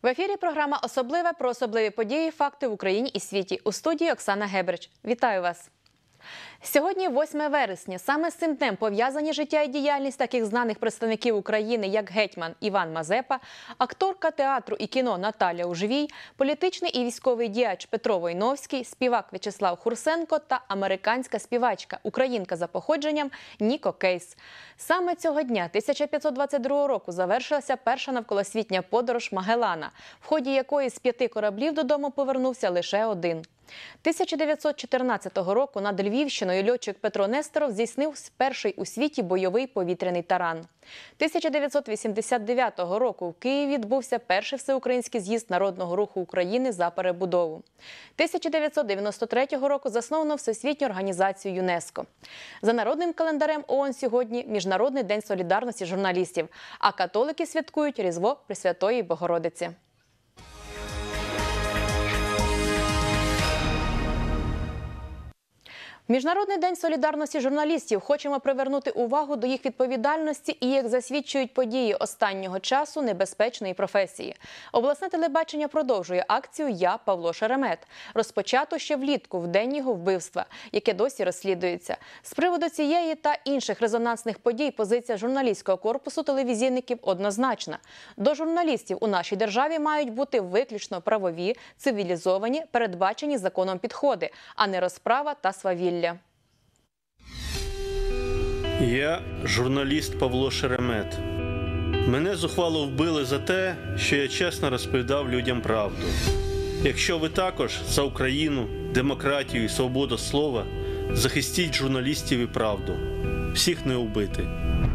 В ефірі програма «Особливе» про особливі події, факти в Україні і світі. У студії Оксана Гебрич. Вітаю вас! Сьогодні 8 вересня. Саме з цим днем пов'язані життя і діяльність таких знаних представників України, як гетьман Іван Мазепа, акторка театру і кіно Наталя Ужвій, політичний і військовий діяч Петро Войновський, співак В'ячеслав Хурсенко та американська співачка, українка за походженням Ніко Кейс. Саме цього дня 1522 року завершилася перша навколосвітня подорож Магеллана, в ході якої з 5 кораблів додому повернувся лише один. 1914 року над Львівщиною льотчик Петро Нестеров здійснив перший у світі бойовий повітряний таран. 1989 року в Києві відбувся перший всеукраїнський з'їзд Народного руху України за перебудову. 1993 року засновано Всесвітню організацію ЮНЕСКО. За народним календарем ООН сьогодні Міжнародний день солідарності журналістів, а католики святкують Різдво Пресвятої Богородиці. Міжнародний день солідарності журналістів хочемо привернути увагу до їх відповідальності і, як засвідчують події останнього часу, небезпечної професії. Обласне телебачення продовжує акцію «Я Павло Шеремет», розпочату ще влітку, в день його вбивства, яке досі розслідується. З приводу цієї та інших резонансних подій позиція журналістського корпусу телевізійників однозначна. До журналістів у нашій державі мають бути виключно правові, цивілізовані, передбачені законом підходи, а не розправа та свавілля. Я журналіст Павло Шеремет. Мене зухвало вбили за те, що я чесно розповідав людям правду. Якщо ви також за Україну, демократію і свободу слова, захистіть журналістів і правду. Всіх не убити.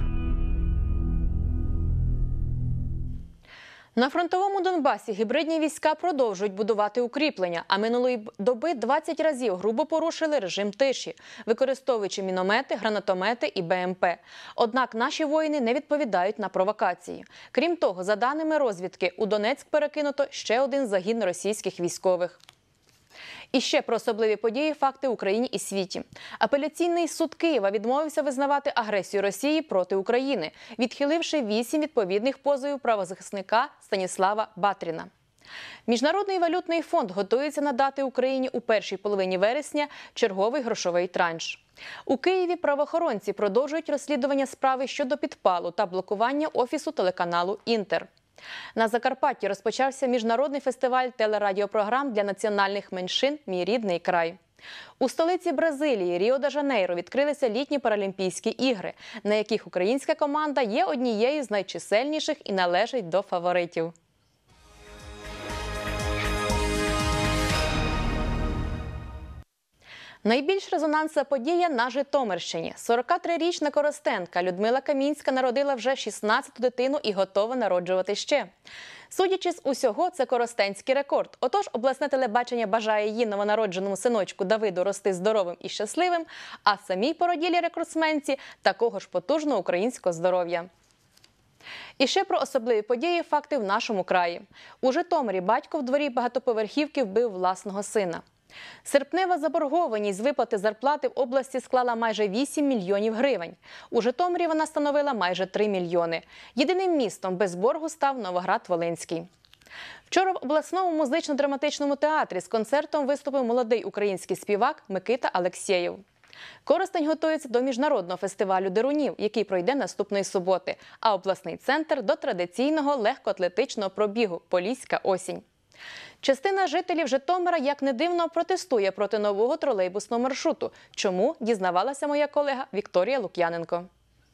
На фронтовому Донбасі гібридні війська продовжують будувати укріплення, а минулої доби 20 разів грубо порушили режим тиші, використовуючи міномети, гранатомети і БМП. Однак наші воїни не відповідають на провокації. Крім того, за даними розвідки, у Донецьк перекинуто ще один загін російських військових. І ще про особливі події, факти в Україні і світі. Апеляційний суд Києва відмовився визнавати агресію Росії проти України, відхиливши 8 відповідних позовів правозахисника Станіслава Батріна. Міжнародний валютний фонд готується надати Україні у першій половині вересня черговий грошовий транш. У Києві правоохоронці продовжують розслідування справи щодо підпалу та блокування офісу телеканалу «Інтер». На Закарпатті розпочався міжнародний фестиваль телерадіопрограм для національних меншин «Мій рідний край». У столиці Бразилії, Ріо-де-Жанейро, відкрилися літні Паралімпійські ігри, на яких українська команда є однією з найчисельніших і належить до фаворитів. Найбільш резонансна подія на Житомирщині. 43-річна коростенка Людмила Камінська народила вже 16-ту дитину і готова народжувати ще. Судячи з усього, це коростенський рекорд. Отож, обласне телебачення бажає її новонародженому синочку Давиду рости здоровим і щасливим, а самій породілі рекордсменці такого ж потужного українського здоров'я. І ще про особливі події, факти в нашому краї. У Житомирі батько в дворі багатоповерхівки вбив власного сина. Серпнева заборгованість з виплати зарплати в області склала майже 8 мільйонів гривень. У Житомирі вона становила майже 3 мільйони. Єдиним містом без боргу став Новоград-Волинський. Вчора в обласному музично-драматичному театрі з концертом виступив молодий український співак Микита Алексєєв. Коростень готується до міжнародного фестивалю дерунів, який пройде наступної суботи, а обласний центр – до традиційного легкоатлетичного пробігу «Поліська осінь». Частина жителів Житомира, як не дивно, протестує проти нового тролейбусного маршруту. Чому, дізнавалася моя колега Вікторія Лук'яненко.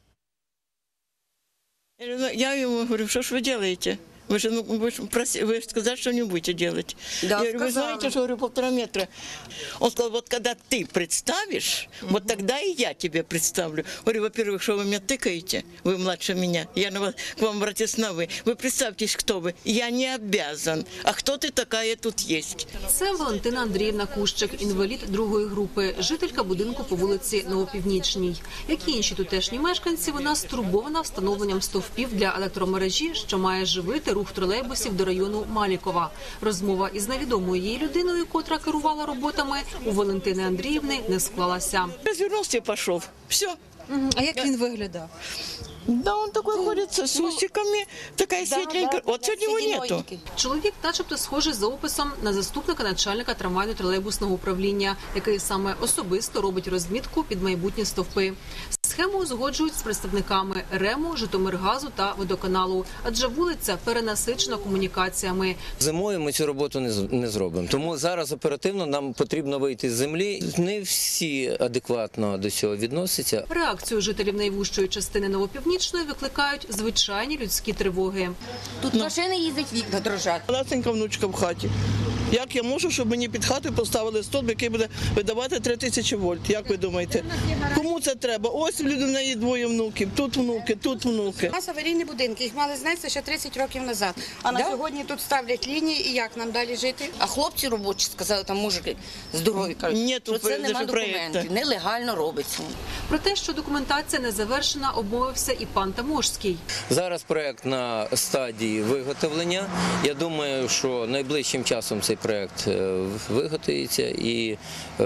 Я ему говорю, что ж вы делаете? Вы же сказали, что не будете делать. Да, я говорю, вы знаете, что, говорю, 1,5 метра. Он сказал, вот когда ты представишь, вот тогда и я тебе представлю. Говорю, во-первых, что вы меня тыкаете, вы младше меня, я к вам обратилась на вы. Вы представьтесь, кто вы. Я не обязан. А кто ты такая тут есть? Це Валентина Андріївна Кущик, інвалід 2-ї групи, жителька будинку по вулиці Новопівнічній. Як і інші тутешні мешканці, вона стурбована встановленням стовпів для електромережі, що має живити рух тролейбусів до району Малікова. Розмова із невідомою її людиною, котра керувала роботами, у Валентини Андріївни не склалася. Развернулся и пошел. Все. А як він виглядав? Да, он такой ходит с усиками, такая светленькая. Вот сегодня его нету. Чоловік начебто схожий за описом на заступника начальника трамвайно-тролейбусного управління, який саме особисто робить розмітку під майбутні стовпи. Схему узгоджують з представниками РЕМу, Житомиргазу та водоканалу, адже вулиця перенасичена комунікаціями. Зимою ми цю роботу не зробимо. Тому зараз оперативно нам потрібно вийти з землі. Не всі адекватно до цього відносяться. Реакцію жителів найвужчої частини Новопівнічної викликають звичайні людські тривоги. Тут машини їздять, вікна дрожать. Малесенька внучка в хаті. Як я можу, щоб мені під хатою поставили стовп, який буде видавати 3000 вольт? Як ви думаєте? Кому це треба? Ось в людини є двоє внуків, тут внуки, тут внуки. У нас аварійні будинки, їх мали знести ще 30 років назад. А на сьогодні тут ставлять лінії, і як нам далі жити? А хлопці робочі сказали, там мужики здорові, кажуть, Нету що це нема проєкту. документів, нелегально робиться. Про те, що документація не завершена, обмовився і пан Таможський. Зараз проект на стадії виготовлення. Я думаю, що найближчим часом цей проект виготовиться і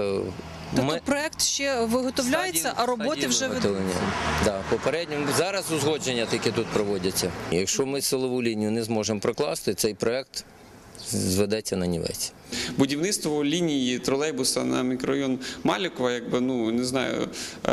Тобто проект ще виготовляється, а роботи вже виготовлення. Да, попередньо зараз узгодження таки тут проводяться. Якщо ми силову лінію не зможемо прокласти, цей проект зведеться на нівець. Будівництво лінії тролейбуса на мікрорайон Малікова, не знаю,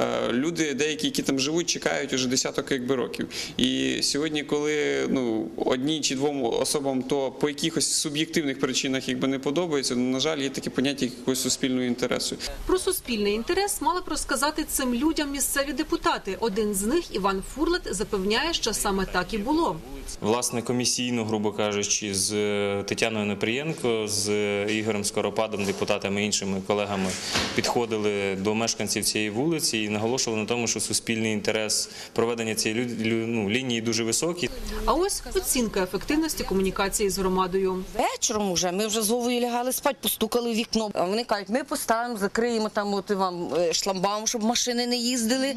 люди деякі, які там живуть, чекають уже десяток років. І сьогодні, коли одній чи двом особам то по якихось суб'єктивних причинах не подобається, на жаль, є таке поняття якогось суспільного інтересу. Про суспільний інтерес мали б розказати цим людям місцеві депутати. Один з них, Іван Фурлет, запевняє, що саме так і було. Власне, комісійно, грубо кажучи, з Тетяною Неприєнко, з Ігорем Скоропадом, депутатами, іншими колегами підходили до мешканців цієї вулиці і наголошували на тому, що суспільний інтерес проведення цієї лінії дуже високий. А ось оцінка ефективності комунікації з громадою. Вечором уже, ми вже з Вовою лягали спати, постукали в вікно. А вони кажуть, ми поставимо, закриємо там вам шламбаум, щоб машини не їздили.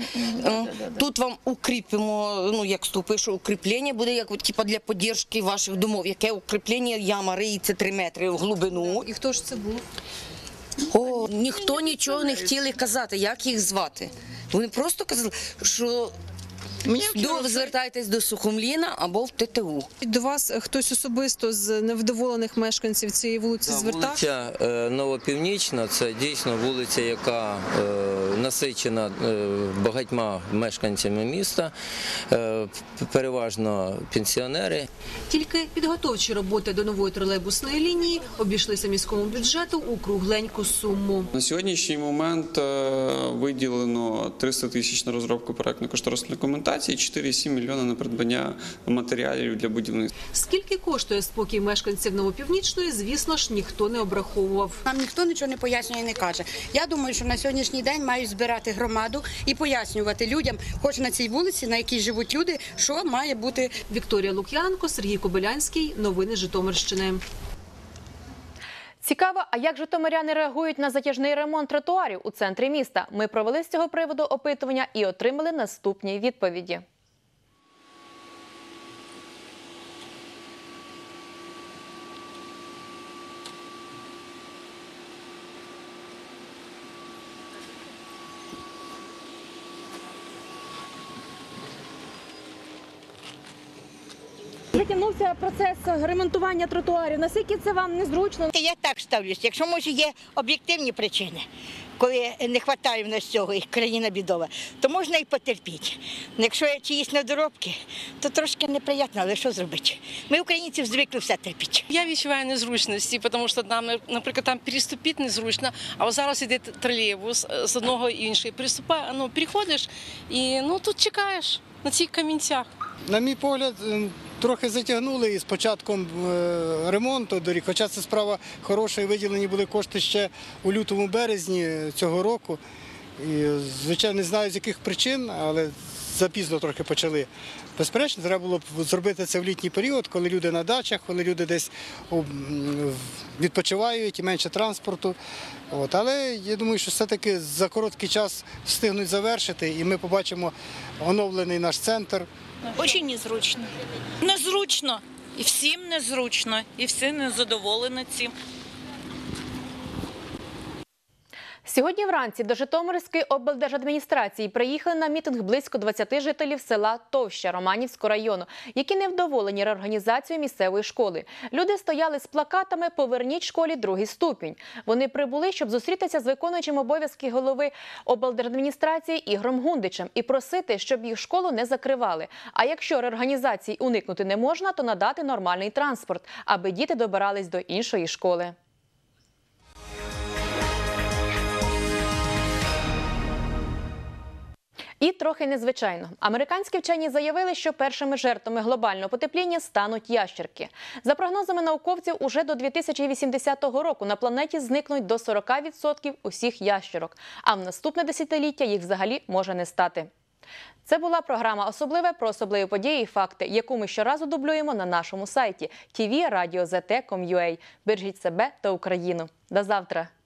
Тут вам укріпимо, як ступи, що укріплення буде, як для підтримки ваших домов. Яке укріплення, яма риється 3 метри в глибину. І хто ж це був? О, ніхто нічого не хотіли казати, як їх звати. Вони просто казали, що ви звертайтесь до Сухомліна або в ТТУ. До вас хтось особисто з невдоволених мешканців цієї вулиці звертався? Вулиця Новопівнічна – це дійсно вулиця, яка насичена багатьма мешканцями міста, переважно пенсіонери. Тільки підготовчі роботи до нової тролейбусної лінії обійшлися міському бюджету у кругленьку суму. На сьогоднішній момент виділено 300 тисяч на розробку проектно-кошторисної документації, 4,7 мільйона на придбання матеріалів для будівництва. Скільки коштує спокій мешканців Новопівнічної, звісно ж, ніхто не обраховував. Нам ніхто нічого не пояснює і не каже. Я думаю, що на сьогоднішній день мають збирати громаду і пояснювати людям, хоч на цій вулиці, на якій живуть люди, що має бути. Вікторія Лук'янко, Сергій Кобилянський. Новини Житомирщини. Цікаво, а як житомиряни реагують на затяжний ремонт тротуарів у центрі міста? Ми провели з цього приводу опитування і отримали наступні відповіді. Затягнувся процес ремонтування тротуарів. Наскільки це вам незручно? Я так ставлюсь, якщо, може, є об'єктивні причини, коли не вистачає в нас цього, і країна бідова, то можна і потерпіти. Якщо є чиїсь недоробки, то трошки неприємно, але що зробити? Ми, українці, звикли все терпіти. Я відчуваю незручності, тому що нам, наприклад, там переступити незручно, а ось зараз йде тролейбус з одного і іншого, переходиш і тут чекаєш на цих камінцях. На мій погляд, трохи затягнули із початком ремонту доріг, хоча це справа хороша і виділені були кошти ще у лютому-березні цього року. І, звичайно, не знаю з яких причин, але запізно трохи почали. Безперечно, треба було б зробити це в літній період, коли люди на дачах, коли люди десь відпочивають і менше транспорту. Але я думаю, що все-таки за короткий час встигнуть завершити і ми побачимо оновлений наш центр. Дуже незручно. Незручно. І всім незручно, і всі незадоволені цим. Сьогодні вранці до Житомирської облдержадміністрації приїхали на мітинг близько 20 жителів села Товща Романівського району, які невдоволені реорганізацією місцевої школи. Люди стояли з плакатами «Поверніть школі другий ступінь». Вони прибули, щоб зустрітися з виконуючим обов'язки голови облдержадміністрації Ігорем Гундичем і просити, щоб їх школу не закривали. А якщо реорганізації уникнути не можна, то надати нормальний транспорт, аби діти добирались до іншої школи. І трохи незвичайно. Американські вчені заявили, що першими жертвами глобального потепління стануть ящерки. За прогнозами науковців, уже до 2080 року на планеті зникнуть до 40% усіх ящерок, а в наступне десятиліття їх взагалі може не стати. Це була програма «Особливе» про особливі події і факти, яку ми щоразу дублюємо на нашому сайті tvradio.zt.com.ua. Бережіть себе та Україну. До завтра!